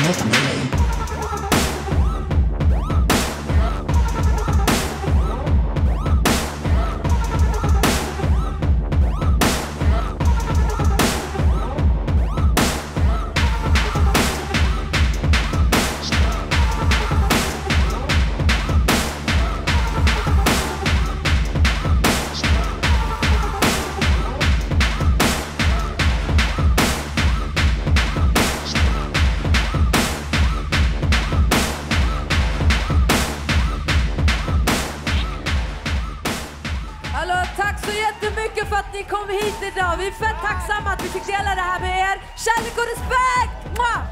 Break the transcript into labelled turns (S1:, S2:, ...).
S1: nästan bli.
S2: Tack så jättemycket för att ni kom hit idag. Vi är fett tacksamma att vi fick dela det här med er. Kärlek och respekt! Mwah!